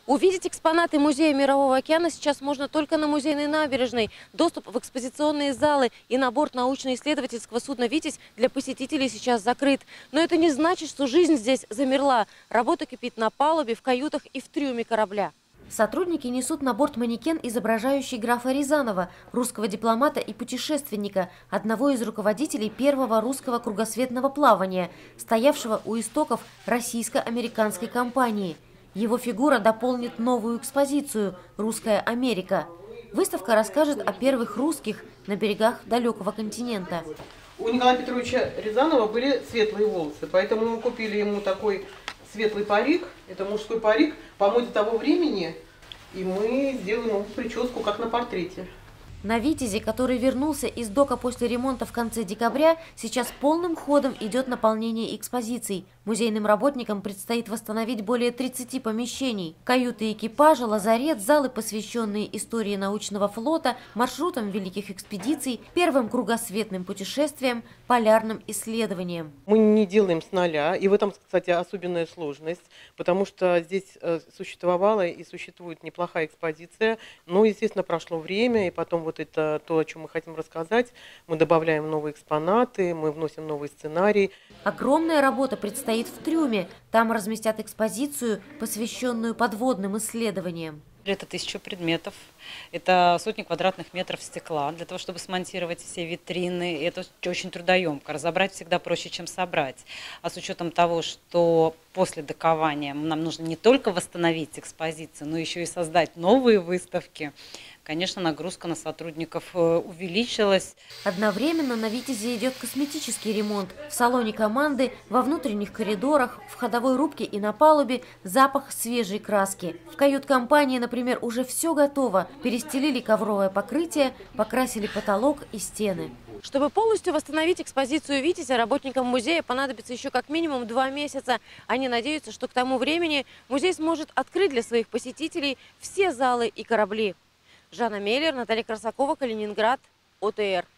Увидеть экспонаты Музея Мирового океана сейчас можно только на Музейной набережной. Доступ в экспозиционные залы и на борт научно-исследовательского судна «Витязь» для посетителей сейчас закрыт. Но это не значит, что жизнь здесь замерла. Работа кипит на палубе, в каютах и в трюме корабля. Сотрудники несут на борт манекен, изображающий графа Рязанова, русского дипломата и путешественника, одного из руководителей первого русского кругосветного плавания, стоявшего у истоков российско-американской компании. Его фигура дополнит новую экспозицию «Русская Америка». Выставка расскажет о первых русских на берегах далекого континента. У Николая Петровича Рязанова были светлые волосы, поэтому мы купили ему такой светлый парик. Это мужской парик по моде того времени, и мы сделаем ему прическу, как на портрете. На «Витязе», который вернулся из дока после ремонта в конце декабря, сейчас полным ходом идет наполнение экспозиций. Музейным работникам предстоит восстановить более 30 помещений. Каюты экипажа, лазарет, залы, посвященные истории научного флота, маршрутам великих экспедиций, первым кругосветным путешествиям, полярным исследованиям. Мы не делаем с нуля, и в этом, кстати, особенная сложность, потому что здесь существовала и существует неплохая экспозиция, но, естественно, прошло время, и потом вот это то, о чем мы хотим рассказать. Мы добавляем новые экспонаты, мы вносим новый сценарий. Огромная работа предстоит в трюме. Там разместят экспозицию, посвященную подводным исследованиям. Это 1000 предметов, это сотни квадратных метров стекла. Для того, чтобы смонтировать все витрины, это очень трудоемко. Разобрать всегда проще, чем собрать. А с учетом того, что после докования нам нужно не только восстановить экспозицию, но еще и создать новые выставки, конечно, нагрузка на сотрудников увеличилась. Одновременно на «Витязе» идет косметический ремонт. В салоне команды, во внутренних коридорах, в ходовой рубке и на палубе запах свежей краски. В кают-компании, например, уже все готово. Перестелили ковровое покрытие, покрасили потолок и стены. Чтобы полностью восстановить экспозицию «Витязя», работникам музея понадобится еще как минимум 2 месяца. Они надеются, что к тому времени музей сможет открыть для своих посетителей все залы и корабли. Жанна Меллер, Наталья Красакова, Калининград, ОТР.